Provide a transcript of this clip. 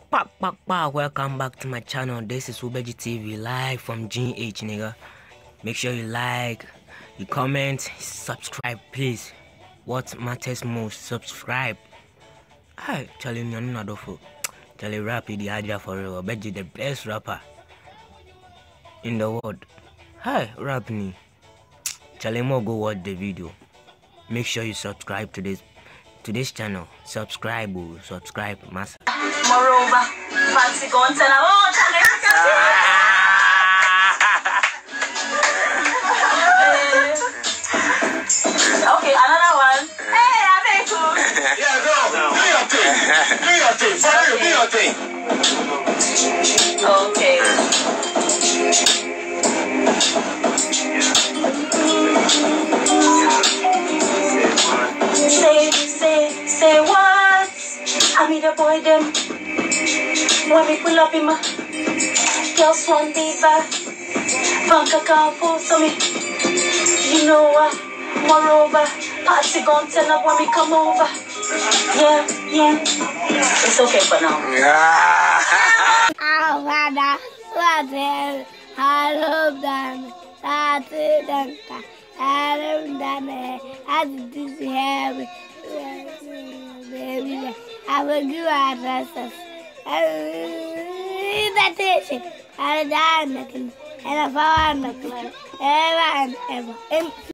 Welcome back to my channel. This is Ubeji TV live from GH, nigga. Make sure you like, you comment, subscribe, please. What matters most, subscribe. Hi, telling you another fool. Tell you rap the Hajia 4Real. Ubeji the best rapper in the world. Hi, rap me. Tell him go watch the video. Make sure you subscribe to this channel. Subscribe, Mensah. Moreover, fancy going to okay, another one. Hey, I make you. Yeah, go. Do your thing. Do your thing. Okay. Say what? I meet a boy them. When we pull up in my girls want diva. Bank account full so me. You know what? Moreover, party gon' turn up when we come over. Yeah. It's okay for now. I will do addresses. Invitation. I'll die and I found the club. Ever and ever.